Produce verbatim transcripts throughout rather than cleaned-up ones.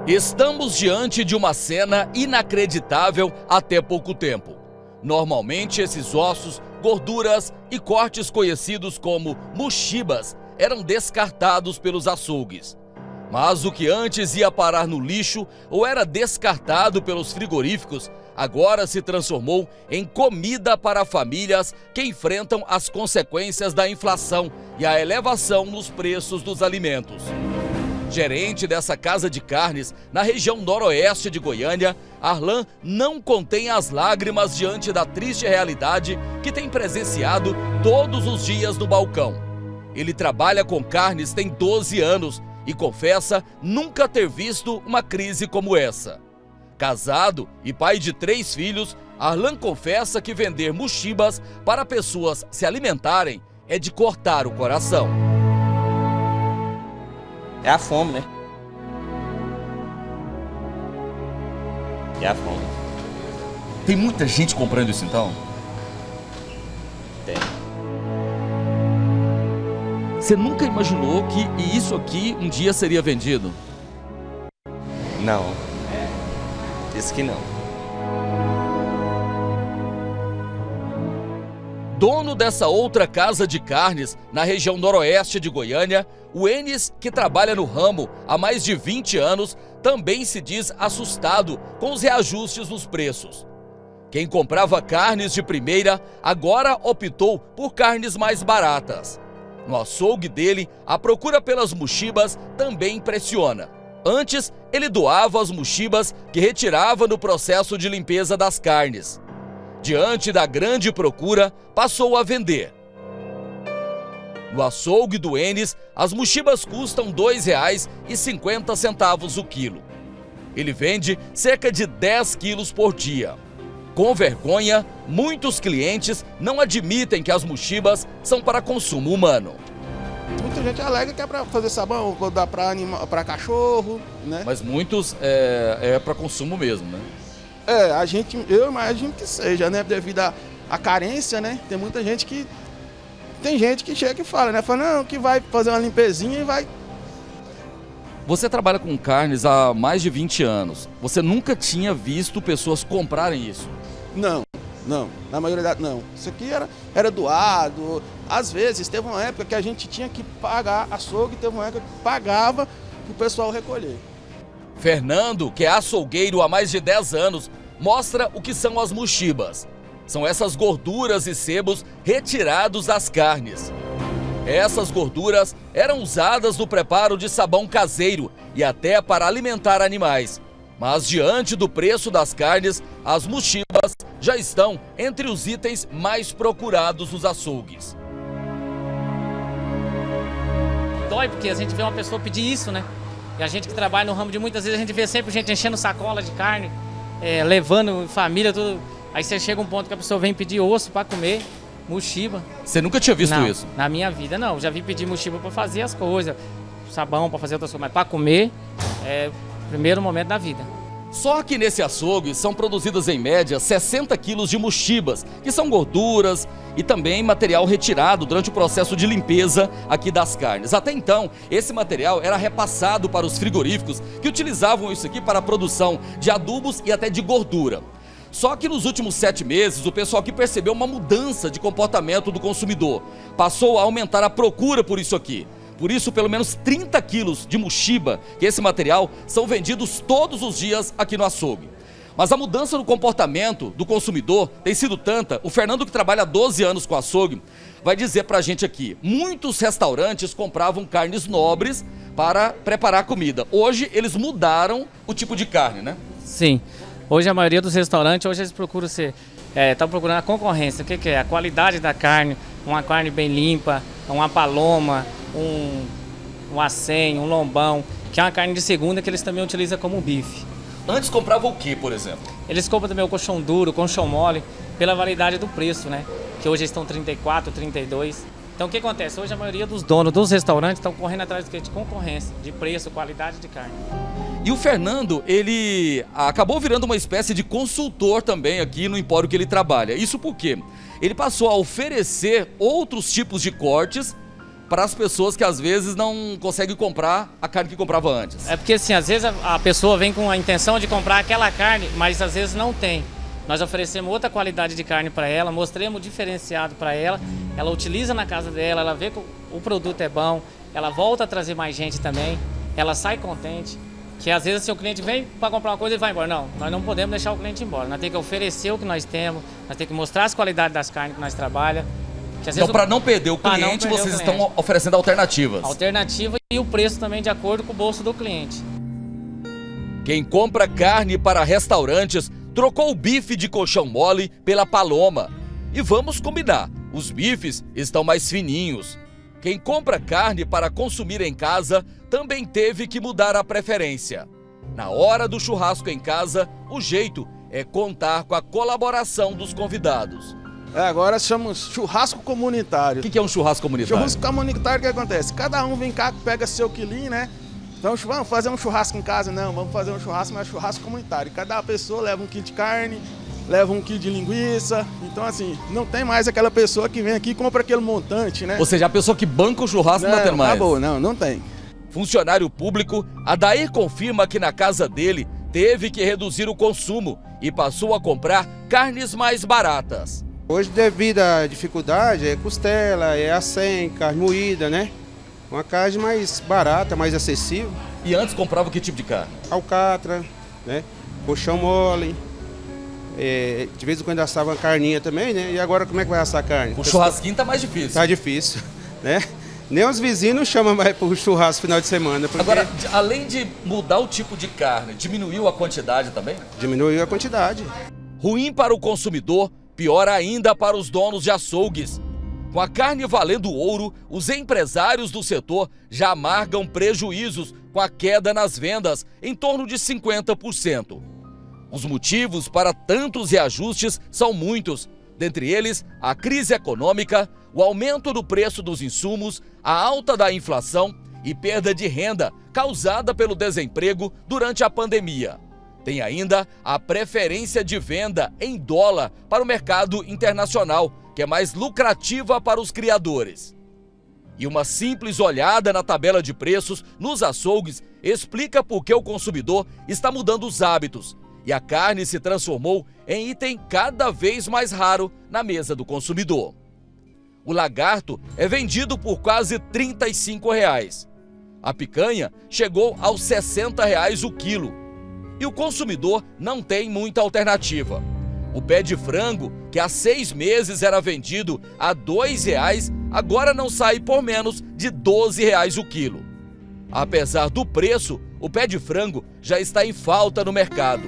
Estamos diante de uma cena inacreditável até pouco tempo. Normalmente esses ossos, gorduras e cortes conhecidos como muxibas eram descartados pelos açougues. Mas o que antes ia parar no lixo ou era descartado pelos frigoríficos, agora se transformou em comida para famílias que enfrentam as consequências da inflação e a elevação nos preços dos alimentos. Gerente dessa casa de carnes na região noroeste de Goiânia, Arlan não contém as lágrimas diante da triste realidade que tem presenciado todos os dias no balcão. Ele trabalha com carnes tem doze anos e confessa nunca ter visto uma crise como essa. Casado e pai de três filhos, Arlan confessa que vender muxibas para pessoas se alimentarem é de cortar o coração. É a fome, né? É a fome. Tem muita gente comprando isso então? Tem. Você nunca imaginou que isso aqui um dia seria vendido? Não. Isso que não. Dono dessa outra casa de carnes na região noroeste de Goiânia, o Enes, que trabalha no ramo há mais de vinte anos, também se diz assustado com os reajustes nos preços. Quem comprava carnes de primeira agora optou por carnes mais baratas. No açougue dele, a procura pelas muxibas também impressiona. Antes, ele doava as muxibas que retirava no processo de limpeza das carnes. Diante da grande procura, passou a vender. No açougue do Enes, as muxibas custam dois reais e cinquenta centavos o quilo. Ele vende cerca de dez quilos por dia. Com vergonha, muitos clientes não admitem que as muxibas são para consumo humano. Muita gente alega que é para fazer sabão, dar para anima, para cachorro, né? Mas muitos é, é para consumo mesmo, né? É, a gente, eu imagino que seja, né? Devido à, à carência, né? Tem muita gente que... Tem gente que chega e fala, né? Fala, não, que vai fazer uma limpezinha e vai... Você trabalha com carnes há mais de vinte anos. Você nunca tinha visto pessoas comprarem isso? Não, não. Na maioria da... Não. Isso aqui era, era doado. Às vezes, teve uma época que a gente tinha que pagar açougue, teve uma época que pagava para o pessoal recolher. Fernando, que é açougueiro há mais de dez anos, mostra o que são as muxibas. São essas gorduras e sebos retirados das carnes. Essas gorduras eram usadas no preparo de sabão caseiro e até para alimentar animais. Mas diante do preço das carnes, as muxibas já estão entre os itens mais procurados nos açougues. Dói porque a gente vê uma pessoa pedir isso, né? E a gente que trabalha no ramo de muitas vezes a gente vê sempre gente enchendo sacola de carne, é, levando família, tudo. Aí você chega um ponto que a pessoa vem pedir osso para comer, muxiba. Você nunca tinha visto não, isso? Na minha vida não, já vi pedir muxiba para fazer as coisas, sabão para fazer outras coisas, mas para comer é o primeiro momento da vida. Só que nesse açougue são produzidas em média sessenta quilos de muxibas, que são gorduras e também material retirado durante o processo de limpeza aqui das carnes. Até então, esse material era repassado para os frigoríficos que utilizavam isso aqui para a produção de adubos e até de gordura. Só que nos últimos sete meses, o pessoal aqui percebeu uma mudança de comportamento do consumidor. Passou a aumentar a procura por isso aqui. Por isso, pelo menos trinta quilos de muxiba, que esse material, são vendidos todos os dias aqui no açougue. Mas a mudança no comportamento do consumidor tem sido tanta, o Fernando, que trabalha há doze anos com açougue, vai dizer pra gente aqui, muitos restaurantes compravam carnes nobres para preparar comida. Hoje, eles mudaram o tipo de carne, né? Sim. Hoje, a maioria dos restaurantes, hoje eles procuram ser... Estão é, procurando a concorrência. O que, que é? A qualidade da carne, uma carne bem limpa, uma paloma, um, um acém, um lombão, que é uma carne de segunda que eles também utilizam como bife. Antes compravam o que, por exemplo? Eles compram também o colchão duro, o colchão mole, pela validade do preço, né? Que hoje estão trinta e quatro, trinta e dois. Então o que acontece? Hoje a maioria dos donos dos restaurantes estão correndo atrás de, de concorrência, de preço, qualidade de carne. E o Fernando, ele acabou virando uma espécie de consultor também aqui no empório que ele trabalha. Isso por quê? Ele passou a oferecer outros tipos de cortes para as pessoas que às vezes não conseguem comprar a carne que comprava antes. É porque assim, às vezes a, a pessoa vem com a intenção de comprar aquela carne, mas às vezes não tem. Nós oferecemos outra qualidade de carne para ela, mostramos diferenciado para ela, ela utiliza na casa dela, ela vê que o, o produto é bom, ela volta a trazer mais gente também, ela sai contente. Que às vezes assim, o cliente vem para comprar uma coisa e vai embora. Não, nós não podemos deixar o cliente embora. Nós temos que oferecer o que nós temos, nós temos que mostrar as qualidades das carnes que nós trabalhamos. Então, para não perder o cliente, perder vocês o cliente. estão oferecendo alternativas. Alternativa e o preço também de acordo com o bolso do cliente. Quem compra carne para restaurantes trocou o bife de colchão mole pela paloma. E vamos combinar, os bifes estão mais fininhos. Quem compra carne para consumir em casa também teve que mudar a preferência. Na hora do churrasco em casa, o jeito é contar com a colaboração dos convidados. É, agora chamamos churrasco comunitário. O que, que é um churrasco comunitário? Churrasco comunitário, o que acontece? Cada um vem cá, pega seu quilinho, né? Então, vamos fazer um churrasco em casa? Não, vamos fazer um churrasco, mas churrasco comunitário. Cada pessoa leva um quilo de carne, leva um quilo de linguiça. Então, assim, não tem mais aquela pessoa que vem aqui e compra aquele montante, né? Ou seja, a pessoa que banca o churrasco não, não tem mais. Acabou, não, não tem. Funcionário público, Adair confirma que na casa dele teve que reduzir o consumo e passou a comprar carnes mais baratas. Hoje, devido à dificuldade, é costela, é acém, carne moída, né? Uma carne mais barata, mais acessível. E antes comprava que tipo de carne? Alcatra, né? Colchão mole. É, de vez em quando assava uma carninha também, né? E agora como é que vai assar a carne? O churrasquinho tá mais difícil. Tá difícil, né? Nem os vizinhos chamam mais pro churrasco final de semana. Porque... Agora, além de mudar o tipo de carne, diminuiu a quantidade também? Diminuiu a quantidade. Ruim para o consumidor, pior ainda para os donos de açougues. Com a carne valendo ouro, os empresários do setor já amargam prejuízos com a queda nas vendas, em torno de cinquenta por cento. Os motivos para tantos reajustes são muitos, dentre eles a crise econômica, o aumento do preço dos insumos, a alta da inflação e perda de renda causada pelo desemprego durante a pandemia. Tem ainda a preferência de venda em dólar para o mercado internacional, que é mais lucrativa para os criadores. E uma simples olhada na tabela de preços nos açougues explica por que o consumidor está mudando os hábitos e a carne se transformou em item cada vez mais raro na mesa do consumidor. O lagarto é vendido por quase trinta e cinco reais. A picanha chegou aos sessenta reais o quilo. E o consumidor não tem muita alternativa. O pé de frango, que há seis meses era vendido a dois reais, agora não sai por menos de doze reais o quilo. Apesar do preço, o pé de frango já está em falta no mercado.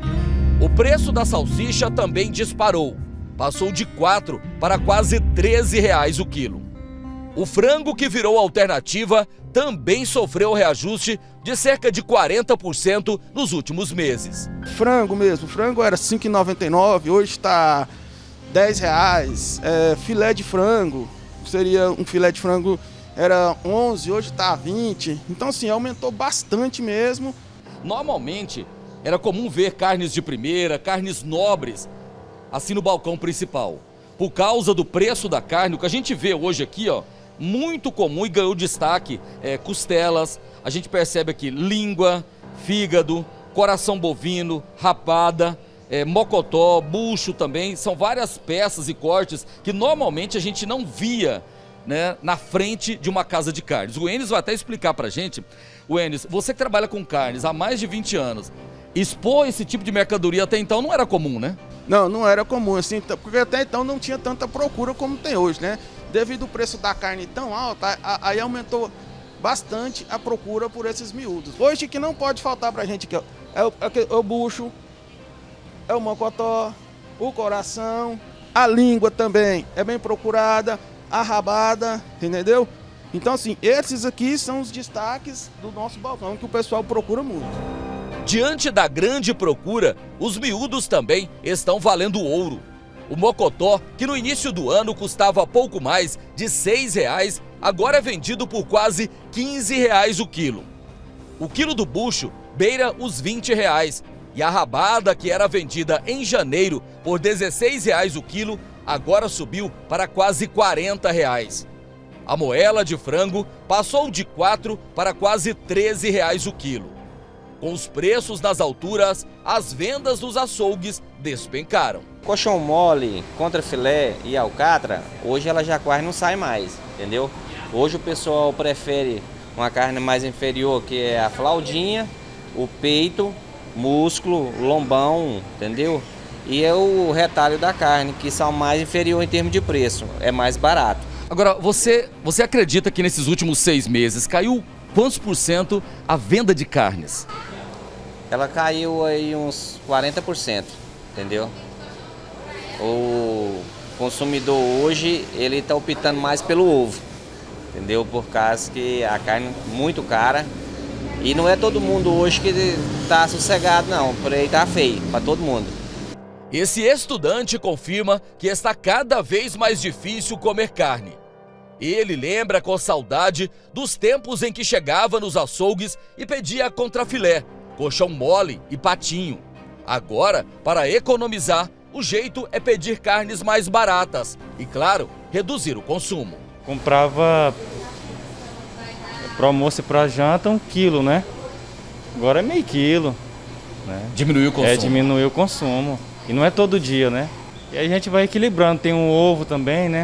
O preço da salsicha também disparou. Passou de quatro para quase treze reais o quilo. O frango, que virou alternativa, também sofreu reajuste de cerca de quarenta por cento nos últimos meses. Frango mesmo, frango era cinco reais e noventa e nove centavos, hoje está dez reais. É, filé de frango, seria um filé de frango, era onze, hoje está vinte. Então, assim, aumentou bastante mesmo. Normalmente, era comum ver carnes de primeira, carnes nobres, assim no balcão principal. Por causa do preço da carne, o que a gente vê hoje aqui, ó, muito comum e ganhou destaque, é, costelas, a gente percebe aqui língua, fígado, coração bovino, rapada, é, mocotó, bucho também, são várias peças e cortes que normalmente a gente não via, né, na frente de uma casa de carnes. O Enes vai até explicar pra gente. O Enes, você que trabalha com carnes há mais de vinte anos, expor esse tipo de mercadoria até então não era comum, né? Não, não era comum, assim, porque até então não tinha tanta procura como tem hoje, né? Devido ao preço da carne tão alto, aí aumentou bastante a procura por esses miúdos. Hoje, que não pode faltar pra gente aqui, ó, é, o, é o bucho, é o mocotó, o coração, a língua também é bem procurada, a rabada, entendeu? Então, assim, esses aqui são os destaques do nosso balcão que o pessoal procura muito. Diante da grande procura, os miúdos também estão valendo ouro. O mocotó, que no início do ano custava pouco mais de seis reais, agora é vendido por quase quinze reais o quilo. O quilo do bucho beira os vinte reais e a rabada, que era vendida em janeiro por dezesseis reais o quilo, agora subiu para quase quarenta reais. A moela de frango passou de quatro para quase treze reais o quilo. Com os preços nas alturas, as vendas dos açougues despencaram. Coxão mole, contrafilé e alcatra, hoje ela já quase não sai mais, entendeu? Hoje o pessoal prefere uma carne mais inferior, que é a flaudinha, o peito, músculo, lombão, entendeu? E é o retalho da carne, que são mais inferior em termos de preço, é mais barato. Agora, você, você acredita que nesses últimos seis meses caiu quantos por cento a venda de carnes? Ela caiu aí uns quarenta por cento, entendeu? O consumidor hoje, ele está optando mais pelo ovo, entendeu? Por causa que a carne é muito cara e não é todo mundo hoje que está sossegado, não. Por aí tá feio para todo mundo. Esse estudante confirma que está cada vez mais difícil comer carne. Ele lembra com saudade dos tempos em que chegava nos açougues e pedia contrafilé, coxão mole e patinho. Agora, para economizar, o jeito é pedir carnes mais baratas e, claro, reduzir o consumo. Comprava para almoço e para janta um quilo, né? Agora é meio quilo. Né? Diminuiu o consumo. É, diminuiu o consumo. E não é todo dia, né? E aí a gente vai equilibrando. Tem um ovo também, né?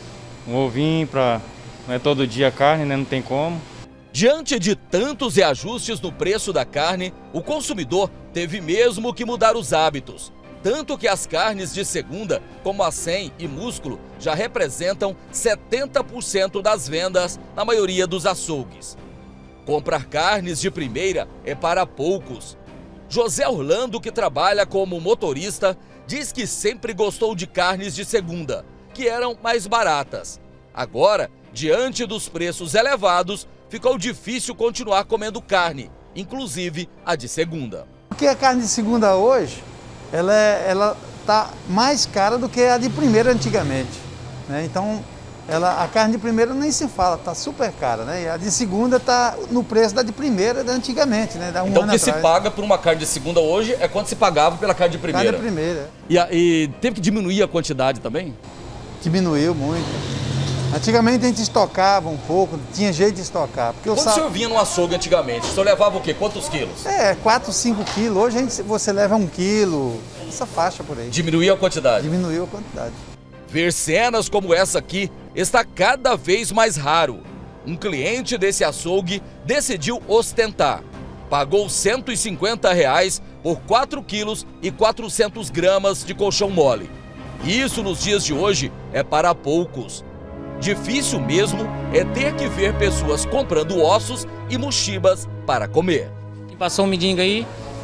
Um ovinho para... Não é todo dia a carne, né? Não tem como. Diante de tantos reajustes no preço da carne, o consumidor teve mesmo que mudar os hábitos. Tanto que as carnes de segunda, como acém e músculo, já representam setenta por cento das vendas na maioria dos açougues. Comprar carnes de primeira é para poucos. José Orlando, que trabalha como motorista, diz que sempre gostou de carnes de segunda, que eram mais baratas. Agora, diante dos preços elevados, ficou difícil continuar comendo carne, inclusive a de segunda. Porque a carne de segunda hoje, ela é, ela tá mais cara do que a de primeira antigamente, né? Então, ela, a carne de primeira nem se fala, tá super cara, né? E a de segunda tá no preço da de primeira da antigamente, né? Da um então, o que atrás. se paga por uma carne de segunda hoje é quanto se pagava pela carne de primeira. Carne de primeira. E, a, e teve que diminuir a quantidade também? Diminuiu muito. Antigamente a gente estocava um pouco, tinha jeito de estocar. Porque Quando o, sal... o senhor vinha no açougue antigamente, o senhor levava o quê? Quantos quilos? É, quatro, cinco quilos. Hoje a gente, você leva um quilo, essa faixa por aí. Diminuiu a quantidade? Diminuiu a quantidade. Ver cenas como essa aqui está cada vez mais raro. Um cliente desse açougue decidiu ostentar. Pagou cento e cinquenta reais por quatro quilos e quatrocentas gramas de colchão mole. Isso nos dias de hoje é para poucos. Difícil mesmo é ter que ver pessoas comprando ossos e mochibas para comer. E passou um mendigo aí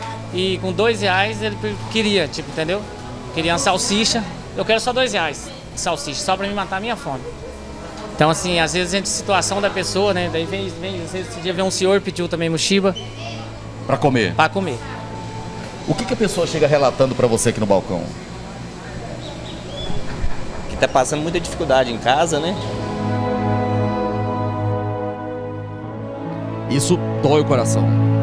e com dois reais ele queria, tipo, entendeu? Queria uma salsicha. Eu quero só dois reais de salsicha, só para me matar a minha fome. Então, assim, às vezes a gente, situação da pessoa, né? Daí vem, vem às vezes esse dia vem um senhor pediu também mochiba. Para comer? Para comer. O que, que a pessoa chega relatando para você aqui no balcão? Que tá passando muita dificuldade em casa, né? Isso dói o coração.